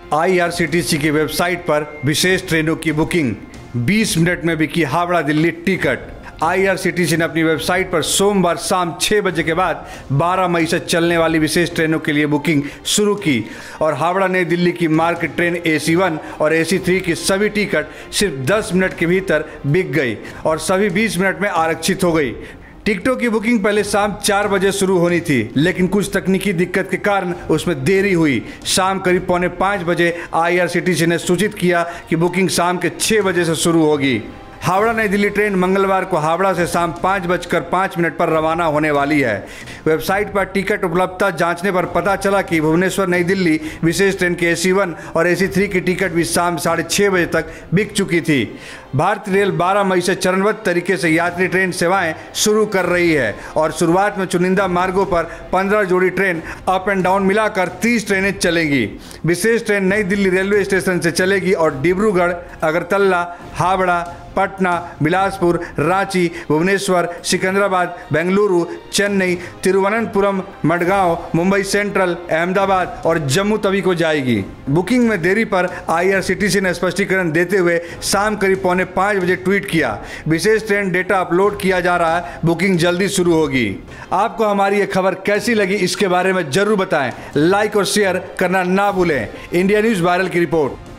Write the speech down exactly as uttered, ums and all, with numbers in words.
IRCTC की website पर विशेष ट्रेनों की बुकिंग। बीस मिनट में बिकी हावड़ा दिल्ली टिकट। आईआरसीटीसी ने अपनी वेबसाइट पर सोमवार शाम छह बजे के बाद बारह मई से चलने वाली विशेष ट्रेनों के लिए बुकिंग शुरू की और हावड़ा नई दिल्ली की मार्ग ट्रेन एसी वन और एसी थ्री की सभी टिकट सिर्फ दस मिनट के भीतर बिक गई और सभी बीस मिनट में आरक्षित हो गई। टिकटों की बुकिंग पहले शाम चार बजे शुरू होनी थी, लेकिन कुछ तकनीकी दिक्कत के कारण उसमें देरी हुई। शाम करीब पौने पाँच बजे आईआरसीटीसी ने सूचित किया कि बुकिंग शाम के छः बजे से शुरू होगी। हावड़ा नई दिल्ली ट्रेन मंगलवार को हावड़ा से शाम पाँच बजकर पाँच मिनट पर रवाना होने वाली है। वेबसाइट पर टिकट उपलब्धता जांचने पर पता चला कि भुवनेश्वर नई दिल्ली विशेष ट्रेन के एसी वन और एसी थ्री की टिकट भी शाम साढ़े छः बजे तक बिक चुकी थी। भारतीय रेल बारह मई से चरणबद्ध तरीके से यात्री ट्रेन सेवाएं शुरू कर रही है और शुरुआत में चुनिंदा मार्गों पर पंद्रह जोड़ी ट्रेन अप एंड डाउन मिलाकर तीस ट्रेनें चलेंगी। विशेष ट्रेन नई दिल्ली रेलवे स्टेशन से चलेगी और डिब्रूगढ़, अगरतला, हावड़ा, पटना, बिलासपुर, रांची, भुवनेश्वर, सिकंदराबाद, बेंगलुरु, चेन्नई, तिरुवनंतपुरम, मडगांव, मुंबई सेंट्रल, अहमदाबाद और जम्मू तवी को जाएगी। बुकिंग में देरी पर आईआरसीटीसी ने स्पष्टीकरण देते हुए शाम करीब पौने पाँच बजे ट्वीट किया, विशेष ट्रेन डेटा अपलोड किया जा रहा है, बुकिंग जल्दी शुरू होगी। आपको हमारी ये खबर कैसी लगी इसके बारे में जरूर बताएं। लाइक और शेयर करना ना भूलें। इंडिया न्यूज़ वायरल की रिपोर्ट।